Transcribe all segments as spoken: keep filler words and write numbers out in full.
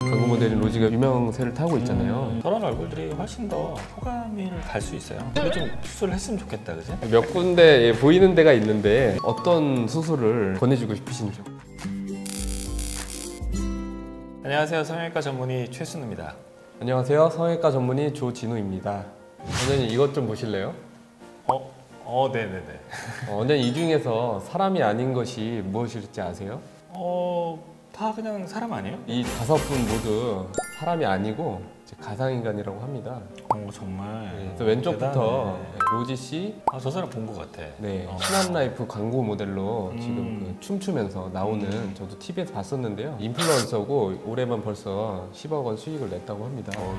광고 모델인 로지가 유명세를 타고 있잖아요. 음, 저런 얼굴들이 훨씬 더 호감을 갈 수 있어요. 근데 좀 수술을 했으면 좋겠다, 그지? 몇 군데 보이는 데가 있는데 어떤 수술을 권해주고 싶으신지요? 안녕하세요, 성형외과 전문의 최순우입니다. 안녕하세요, 성형외과 전문의 조진우입니다. 원장님 이것 좀 보실래요? 어? 어, 네네네. 어, 원장님 이 중에서 사람이 아닌 것이 무엇일지 아세요? 어... 다 그냥 사람 아니에요? 이 다섯 분 모두 사람이 아니고 이제 가상인간이라고 합니다. 어, 정말. 네, 그래서 왼쪽부터 대단해. 로지 씨, 아, 저 사람 본 것 같아. 네, 어. 신한라이프 광고 모델로 음. 지금 그 춤추면서 나오는 음. 저도 티비에서 봤었는데요. 인플루언서고 올해만 벌써 십억 원 수익을 냈다고 합니다. 어.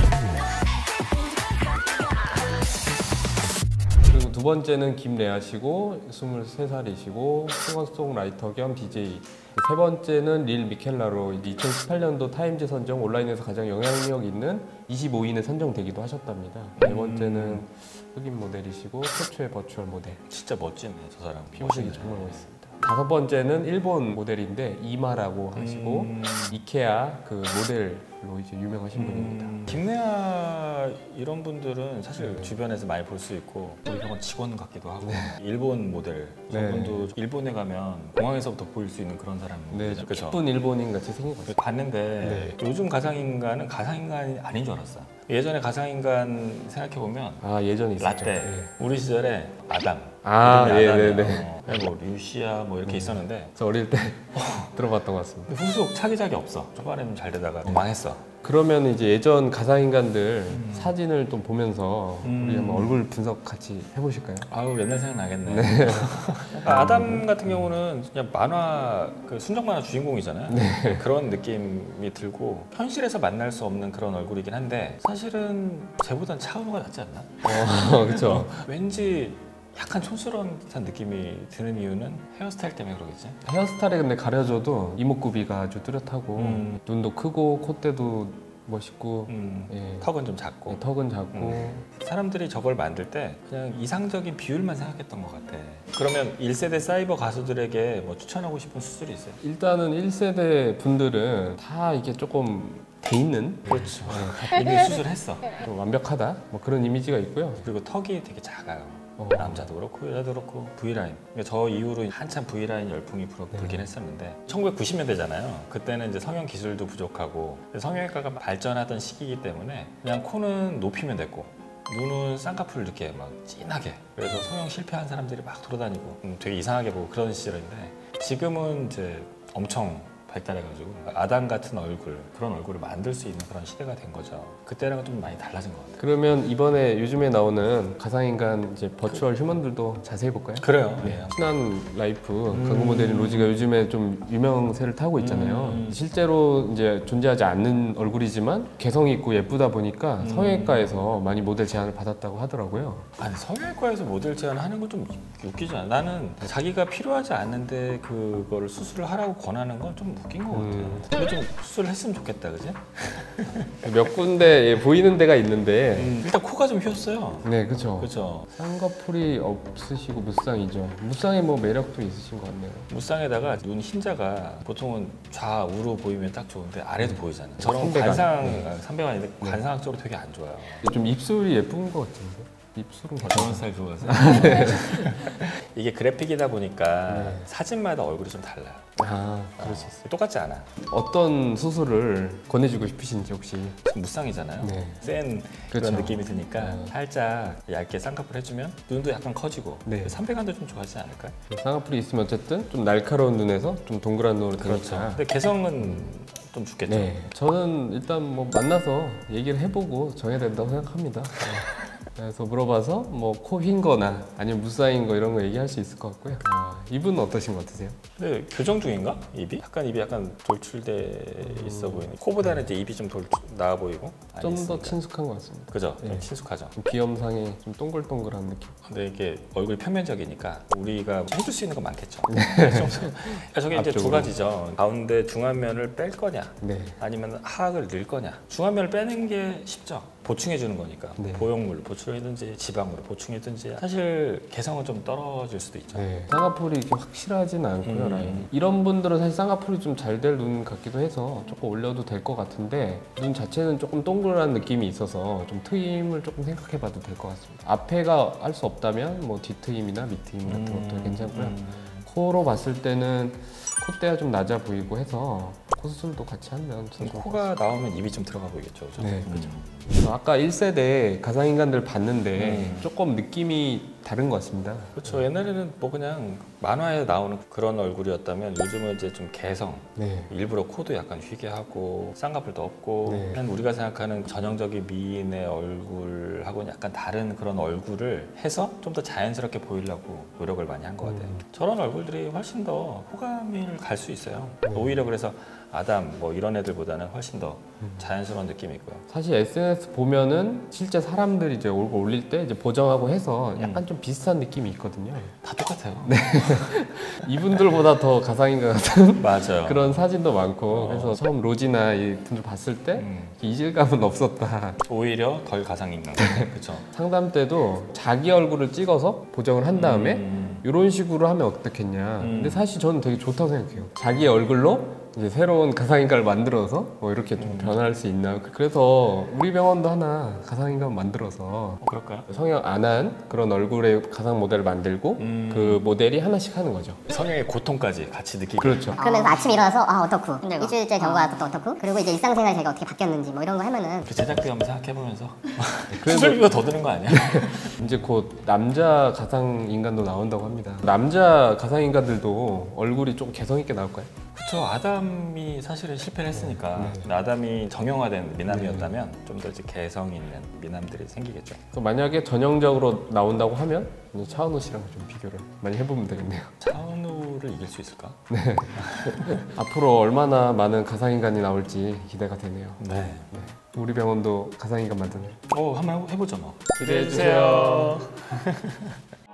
그리고 두 번째는 김래아 씨고 스물세 살이시고 싱어송라이터 겸 디제이. 세 번째는 릴 미켈라로 이천십팔 년도 타임즈 선정 온라인에서 가장 영향력 있는 이십오 인에 선정되기도 하셨답니다. 네 번째는 흑인 모델이시고 최초의 버추얼 모델. 진짜 멋지네, 저 사람. 피부색이 정말 멋있습니다. 다섯 번째는 일본 모델인데 이마라고 하시고 음. 이케아 그 모델로 이제 유명하신 분입니다. 음. 김래아 이런 분들은 사실 네. 주변에서 많이 볼 수 있고 우리 병원 직원 같기도 하고 일본 모델 네. 저분도 일본에 가면 공항에서부터 보일 수 있는 그런 사람입니다. 네, 좀 그쵸? 예쁜 일본인 같이 생긴 것 같아요. 봤는데 요즘 가상인간은 가상인간이 아닌 줄 알았어. 예전에 가상인간 생각해보면 아 예전에 있었죠. 라떼, 네. 우리 시절에 아담, 아, 이름이 예, 아담이에요. 네, 네. 어, 뭐 류시아 뭐 이렇게 있었는데 저 어릴 때 들어봤던 것 같습니다. 근데 후속 차기작이 없어. 초반에는 잘 되다가 망했어. 그러면 그러면 이제 예전 가상인간들 사진을 좀 보면서 음. 우리 한번 얼굴 분석 같이 해보실까요? 아우 옛날 생각 나겠네. 아, 아담 같은 경우는 그냥 만화 그 순정 만화 주인공이잖아요. 네. 그런 느낌이 들고 현실에서 만날 수 없는 그런 얼굴이긴 한데 사실은 쟤보단 차은우가 낫지 않나? 어, 그렇죠. 왠지 약간 촌스러운 듯한 느낌이 드는 이유는 헤어스타일 때문에 그러겠지? 헤어스타일에 근데 가려져도 이목구비가 아주 뚜렷하고 음. 눈도 크고 콧대도 멋있고 음, 예. 턱은 좀 작고 네, 턱은 작고 음. 사람들이 저걸 만들 때 그냥 이상적인 비율만 생각했던 것 같아. 그러면 일 세대 사이버 가수들에게 뭐 추천하고 싶은 수술이 있어요? 일단은 일 세대 분들은 다 이게 조금 돼 있는 그렇죠. 이미 수술했어. 좀 완벽하다 뭐 그런 이미지가 있고요. 그리고 턱이 되게 작아요. 어. 남자도 그렇고 여자도 그렇고 V라인. 그러니까 저 이후로 한참 V라인 열풍이 불, 불긴 했었는데 천구백구십 년대잖아요. 그때는 이제 성형 기술도 부족하고 성형외과가 발전하던 시기이기 때문에 그냥 코는 높이면 됐고 눈은 쌍꺼풀 이렇게 막 진하게. 그래서 성형 실패한 사람들이 막 돌아다니고 음, 되게 이상하게 보고 그런 시절인데 지금은 이제 엄청 발달해가지고 아담 같은 얼굴 그런 얼굴을 만들 수 있는 그런 시대가 된 거죠. 그때랑은 좀 많이 달라진 것 같아요. 그러면 이번에 요즘에 나오는 가상인간 이제 버추얼 휴먼들도 자세히 볼까요? 그래요. 네. 네. 신한 라이프 음. 광고 모델인 로지가 요즘에 좀 유명세를 타고 있잖아요. 음. 실제로 이제 존재하지 않는 얼굴이지만 개성 있고 예쁘다 보니까 음. 성형외과에서 많이 모델 제안을 받았다고 하더라고요. 아니 성형외과에서 모델 제안하는 건 좀 웃기지 않아? 나는 자기가 필요하지 않는데 그거를 수술을 하라고 권하는 건 좀 웃긴 것 같아요. 음. 근데 좀 수술을 했으면 좋겠다, 그지? 몇 군데 보이는 데가 있는데 음, 일단 코가 좀 휘었어요. 네, 그렇죠. 그렇죠. 쌍꺼풀이 없으시고 무쌍이죠. 무쌍에 뭐 매력도 있으신 것 같네요. 무쌍에다가 눈 흰자가 보통은 좌우로 보이면 딱 좋은데 아래도 보이잖아. 저런 삼배간. 관상, 네. 삼배간인데 관상학적으로 되게 안 좋아요. 좀 입술이 예쁜 것 같은데. 입술은 저런 스타일 좋아하세요? 이게 그래픽이다 보니까 네. 사진마다 얼굴이 좀 달라요. 아, 그럴 수 있어요. 똑같지 않아. 어떤 수술을 권해주고 싶으신지 혹시? 무쌍이잖아요. 네. 센 그렇죠. 그런 느낌이 드니까 네. 살짝 얇게 쌍꺼풀 해주면 눈도 약간 커지고 네. 삼배간도 좀 좋아지지 않을까요? 쌍꺼풀이 있으면 어쨌든 좀 날카로운 눈에서 좀 동그란 눈으로 그렇죠. 되니까. 근데 개성은 좀 죽겠죠. 네. 저는 일단 뭐 만나서 얘기를 해보고 정해야 된다고 생각합니다. 네. 그래서 물어봐서 뭐 코 휜 거나 아니면 무쌍인 거 이런 거 얘기할 수 있을 것 같고요. 아, 입은 어떠신 것 같으세요? 근데 교정 중인가? 입이? 약간 입이 약간 돌출돼 있어 보이는. 코보다는 이제 입이 좀 돌, 나아 보이고. 좀 더 아니겠습니까? 친숙한 것 같습니다. 그죠? 좀 네. 친숙하죠. 좀 비염상에 좀 동글동글한 느낌. 근데 이게 얼굴이 평면적이니까 우리가 해줄 수 있는 건 많겠죠. 그러니까 저게 이제 두 앞쪽으로. 가지죠. 가운데 중안면을 뺄 거냐, 네. 아니면 하악을 늘 거냐. 중안면을 빼는 게 쉽죠. 보충해 주는 거니까 네. 보형물 보충이든지 지방으로 보충이든지 사실 개성은 좀 떨어질 수도 있죠. 네. 쌍꺼풀이 이렇게 확실하진 않고요. 음. 라인이. 이런 분들은 사실 쌍꺼풀이 좀 잘 될 눈 같기도 해서 조금 올려도 될 것 같은데 눈 자체는 조금 동그란 느낌이 있어서 좀 트임을 조금 생각해봐도 될 것 같습니다. 앞에가 할 수 없다면 뭐 뒤트임이나 밑트임 같은 것도 괜찮고요. 음. 코로 봤을 때는 콧대가 좀 낮아 보이고 해서 코 수술도 같이 하면 참 좋을 것 코가 나오면 입이 좀 들어가 보이겠죠. 그죠? 네, 음. 그죠. 같아요. 아까 일 세대 가상인간들 봤는데 음. 조금 느낌이 다른 것 같습니다. 그렇죠. 옛날에는 뭐 그냥 만화에 나오는 그런 얼굴이었다면 요즘은 이제 좀 개성, 네. 일부러 코도 약간 휘게 하고 쌍꺼풀도 없고 네. 그냥 우리가 생각하는 전형적인 미인의 얼굴하고는 약간 다른 그런 얼굴을 해서 좀 더 자연스럽게 보이려고 노력을 많이 한 것 같아요. 음. 저런 얼굴들이 훨씬 더 호감을 갈 수 있어요. 네. 오히려 그래서 아담 뭐 이런 애들보다는 훨씬 더 음. 자연스러운 느낌이 있고요. 사실 에스엔에스 보면은 실제 사람들이 이제 얼굴 올릴 때 이제 보정하고 해서 약간 음. 좀 비슷한 느낌이 있거든요. 다 똑같아요. 이분들보다 더 가상인간 같은 맞아요. 그런 사진도 많고 어. 그래서 처음 로지나 이 분들 봤을 때 음. 이질감은 없었다. 오히려 덜 가상인간. 그렇죠. 상담 때도 자기 얼굴을 찍어서 보정을 한 다음에 음. 이런 식으로 하면 어떻겠냐. 음. 근데 사실 저는 되게 좋다고 생각해요. 자기 얼굴로 이제 새로운 가상인간을 만들어서 뭐 이렇게 좀 음. 변화할 수 있나. 그래서 우리 병원도 하나 가상인간 만들어서 어, 그럴까요? 성형 안 한 그런 얼굴의 가상 모델을 만들고 음. 그 모델이 하나씩 하는 거죠. 성형의 고통까지 같이 느끼게. 그렇죠. 그러면서 아침에 일어나서 아 어떻고 일주일째 경과가 또 어떻고 그리고 이제 일상생활 제가 어떻게 바뀌었는지 뭐 이런 거 하면은 그 제작비 한번 생각해보면서 그래도- 수술비가 더 드는 거 아니야? 이제 곧 남자 가상인간도 나온다고 합니다. 남자 가상인간들도 얼굴이 좀 개성 있게 나올까요? 그렇죠. 아담이 사실은 실패를 했으니까 네. 아담이 정형화된 미남이었다면 좀 더 이제 개성 있는 미남들이 생기겠죠. 그래서 만약에 전형적으로 나온다고 하면 이제 차은우 씨랑 좀 비교를 많이 해보면 되겠네요. 차은우를 이길 수 있을까? 앞으로 얼마나 많은 가상인간이 나올지 기대가 되네요. 네. 네. 우리 병원도 가상인간 만드는 어, 한번 해보죠 뭐. 기대해 주세요.